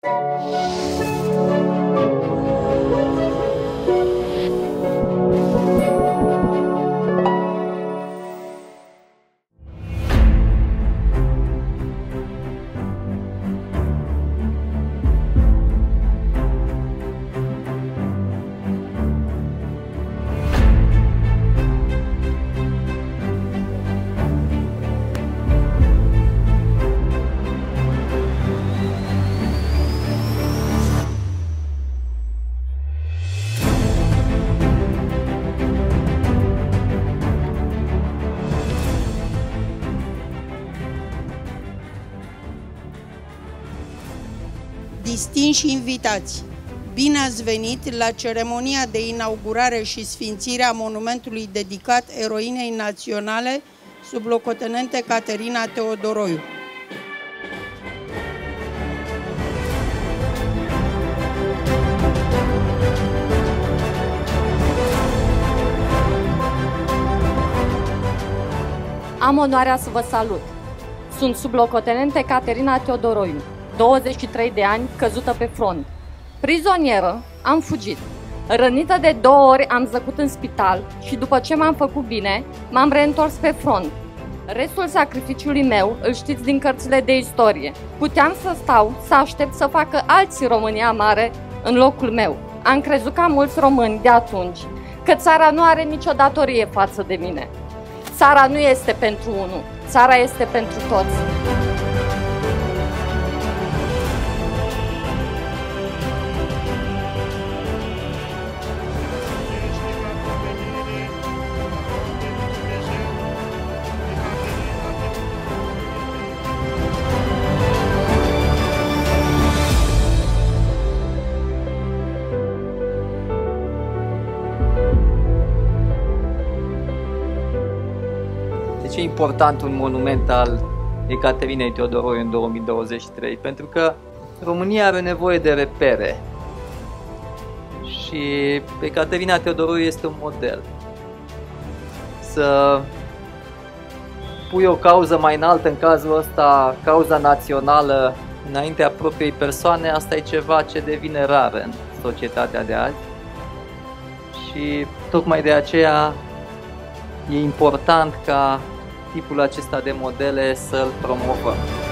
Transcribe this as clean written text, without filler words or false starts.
Distinși invitați, bine ați venit la ceremonia de inaugurare și sfințire a monumentului dedicat eroinei naționale sublocotenente Caterina Teodoroiu. Am onoarea să vă salut. Sunt sublocotenente Caterina Teodoroiu, 23 de ani, căzută pe front. Prizonieră, am fugit. Rănită de 2 ori, am zăcut în spital și după ce m-am făcut bine, m-am reîntors pe front. Restul sacrificiului meu îl știți din cărțile de istorie. Puteam să stau, să aștept să facă alții România mare în locul meu. Am crezut ca mulți români de atunci că țara nu are nicio datorie față de mine. Țara nu este pentru unul, țara este pentru toți. De ce e important un monument al Ecaterinei Teodoroiu în 2023? Pentru că România are nevoie de repere și Ecaterina Teodoroiu este un model. Să pui o cauză mai înaltă, în cazul ăsta cauza națională, înaintea propriei persoane, asta e ceva ce devine rar în societatea de azi și tocmai de aceea e important ca tipul acesta de modele să-l promovăm.